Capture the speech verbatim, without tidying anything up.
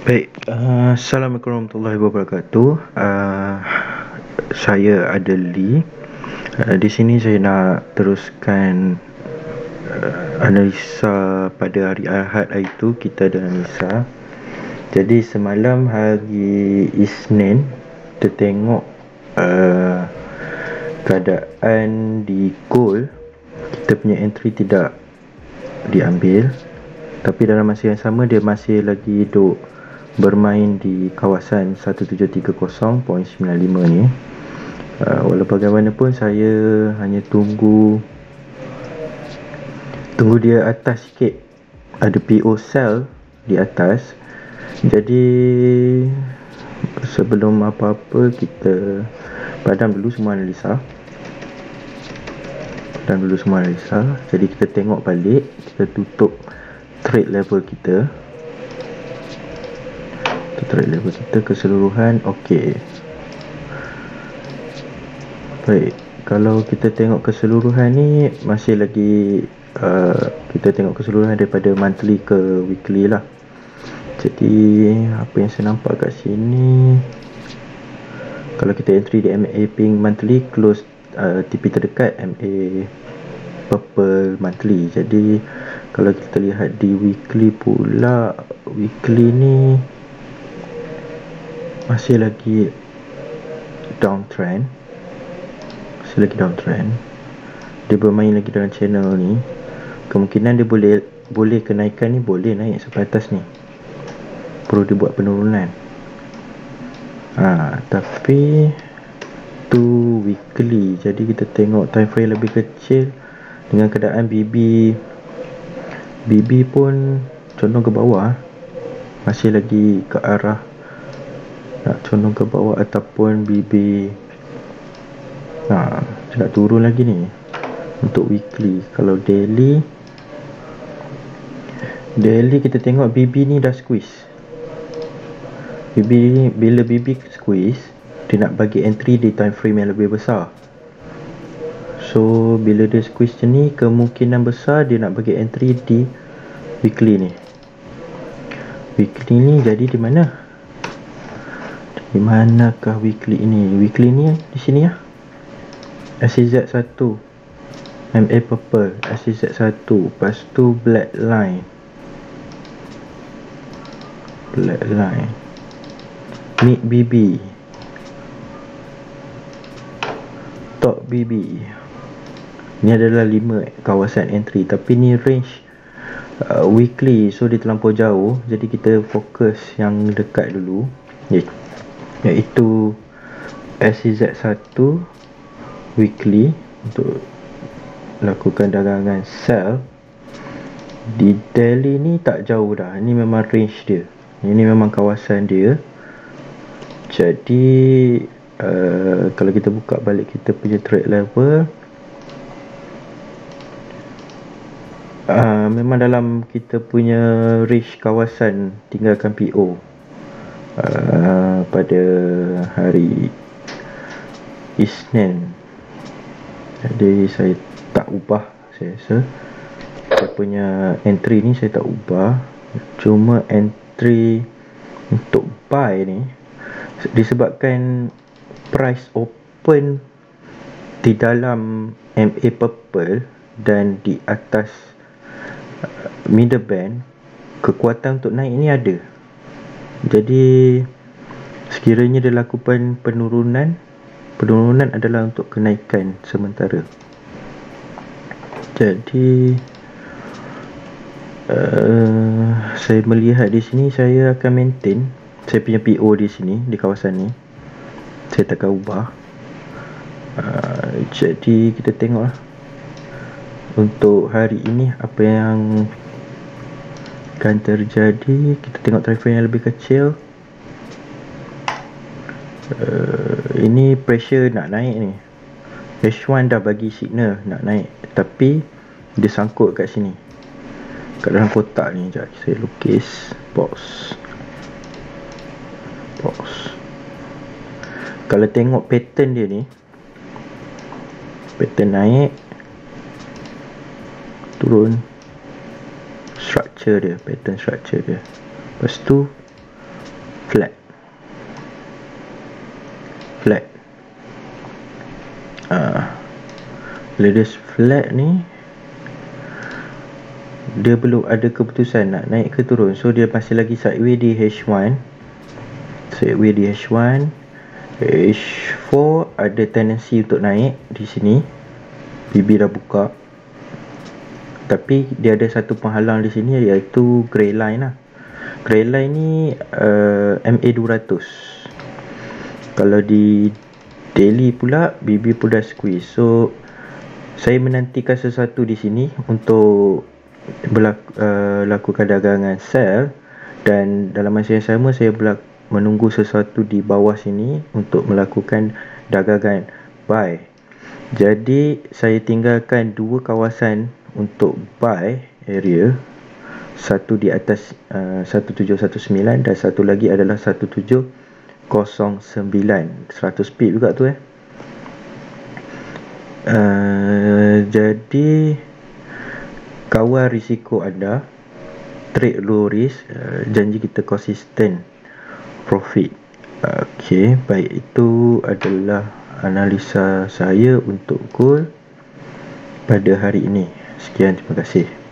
Baik, uh, Assalamualaikum warahmatullahi wabarakatuh. Uh, saya Adeli. Uh, di sini saya nak teruskan uh, analisa pada hari Ahad hari itu kita ada analisa. Jadi semalam hari Isnin kita tengok uh, keadaan di gold, kita punya entry tidak diambil, tapi dalam masa yang sama dia masih lagi duk bermain di kawasan satu tujuh tiga kosong perpuluhan sembilan lima ni. uh, Walau bagaimanapun saya hanya tunggu Tunggu dia atas sikit, ada P O sell di atas. Jadi sebelum apa-apa kita padam dulu semua analisa Padam dulu semua analisa Jadi kita tengok balik, kita tutup trade level kita Trade level kita keseluruhan. Okey, baik, kalau kita tengok keseluruhan ni masih lagi uh, kita tengok keseluruhan daripada monthly ke weekly lah. Jadi apa yang saya nampak kat sini, kalau kita entry di M A Pink monthly, close uh, T P terdekat M A Purple monthly. Jadi kalau kita lihat di weekly pula, weekly ni masih lagi downtrend, masih lagi downtrend. Dia bermain lagi dalam channel ni. Kemungkinan dia boleh boleh kenaikan ni, boleh naik sampai atas ni, perlu dibuat penurunan. ha, Tapi tu weekly. Jadi kita tengok time frame lebih kecil dengan keadaan B B B B pun condong ke bawah, masih lagi ke arah nak condong ke bawah, ataupun B B ha, nak turun lagi ni untuk weekly. Kalau daily Daily kita tengok B B ni dah squeeze. B B ni, bila B B squeeze, dia nak bagi entry di time frame yang lebih besar. So bila dia squeeze macam ni, kemungkinan besar dia nak bagi entry di weekly ni. Weekly ni jadi di mana? Di manakah weekly ini? Weekly ni di sini ya. S C Z satu, M A Purple, S C Z satu, lepas tu black line, black line, mid B B, top B B. Ni adalah lima kawasan entry, tapi ni range uh, weekly, so dia terlampau jauh. Jadi kita fokus yang dekat dulu, iaitu S C Z satu weekly, untuk lakukan dagangan sell. Di daily ni tak jauh dah, ini memang range dia, ini memang kawasan dia. Jadi uh, kalau kita buka balik kita punya trade level, uh, memang dalam kita punya range kawasan, tinggalkan P O uh, pada hari Isnin. Jadi saya tak ubah, saya rasa saya punya entry ni saya tak ubah. Cuma entry untuk buy ni disebabkan price open di dalam M A Purple dan di atas uh, middle band, kekuatan untuk naik ni ada. Jadi sekiranya dia lakukan penurunan, penurunan adalah untuk kenaikan sementara. Jadi uh, saya melihat di sini saya akan maintain saya punya P O di sini, di kawasan ni. Saya takkan ubah. uh, Jadi kita tengoklah untuk hari ini apa yang akan terjadi. Kita tengok time frame yang lebih kecil. uh, Ini pressure nak naik ni. H one dah bagi signal nak naik, tapi dia sangkut kat sini, kat dalam kotak ni. Sekejap saya lukis box box. Kalau tengok pattern dia ni, pattern naik turun, structure dia, pattern structure dia. Lepas tu flat flat uh, leaders flat ni dia belum ada keputusan nak naik ke turun, so dia masih lagi sideways di H one, sideways di H one. H four ada tendency untuk naik di sini, B B dah buka, tapi dia ada satu penghalang di sini, iaitu grey line lah. Grey line ni uh, M A two hundred. Kalau di daily pula B B pun dah squeeze, so saya menantikan sesuatu di sini untuk berlaku, uh, lakukan dagangan sell, dan dalam masa yang sama saya berlaku, menunggu sesuatu di bawah sini untuk melakukan dagangan buy. Jadi saya tinggalkan dua kawasan untuk buy area, satu di atas uh, satu tujuh satu sembilan dan satu lagi adalah satu tujuh kosong sembilan, seratus pip juga tu eh. Uh, jadi kawal risiko anda, trade low risk, uh, janji kita konsisten profit. Okey, baik, itu adalah analisa saya untuk gold pada hari ini. Sekian, terima kasih.